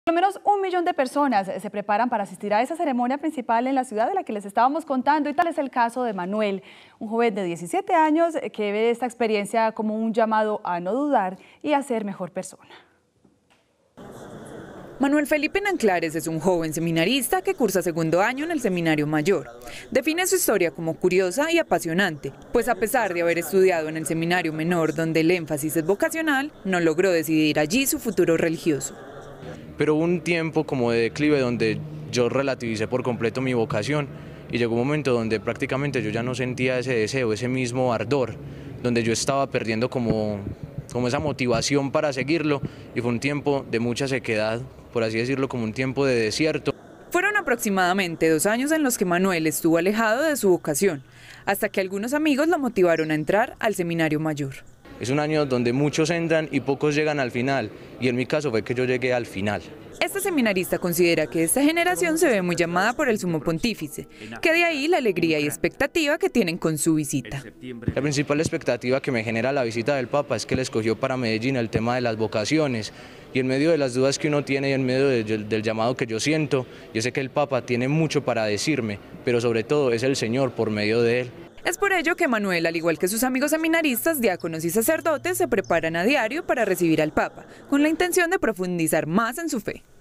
Por lo menos 1 millón de personas se preparan para asistir a esa ceremonia principal en la ciudad de la que les estábamos contando, y tal es el caso de Manuel, un joven de 17 años que ve esta experiencia como un llamado a no dudar y a ser mejor persona. Manuel Felipe Nanclares es un joven seminarista que cursa segundo año en el Seminario Mayor. Define su historia como curiosa y apasionante, pues a pesar de haber estudiado en el Seminario Menor, donde el énfasis es vocacional, no logró decidir allí su futuro religioso. Pero hubo un tiempo como de declive donde yo relativicé por completo mi vocación y llegó un momento donde prácticamente yo ya no sentía ese deseo, ese mismo ardor, donde yo estaba perdiendo como esa motivación para seguirlo, y fue un tiempo de mucha sequedad, por así decirlo, como un tiempo de desierto. Fueron aproximadamente 2 años en los que Manuel estuvo alejado de su vocación, hasta que algunos amigos lo motivaron a entrar al Seminario Mayor. Es un año donde muchos entran y pocos llegan al final, y en mi caso fue que yo llegué al final. Este seminarista considera que esta generación se ve muy llamada por el Sumo Pontífice, que de ahí la alegría y expectativa que tienen con su visita. La principal expectativa que me genera la visita del Papa es que él escogió para Medellín el tema de las vocaciones, y en medio de las dudas que uno tiene y en medio del llamado que yo siento, yo sé que el Papa tiene mucho para decirme, pero sobre todo es el Señor por medio de él. Es por ello que Manuel, al igual que sus amigos seminaristas, diáconos y sacerdotes, se preparan a diario para recibir al Papa, con la intención de profundizar más en su fe.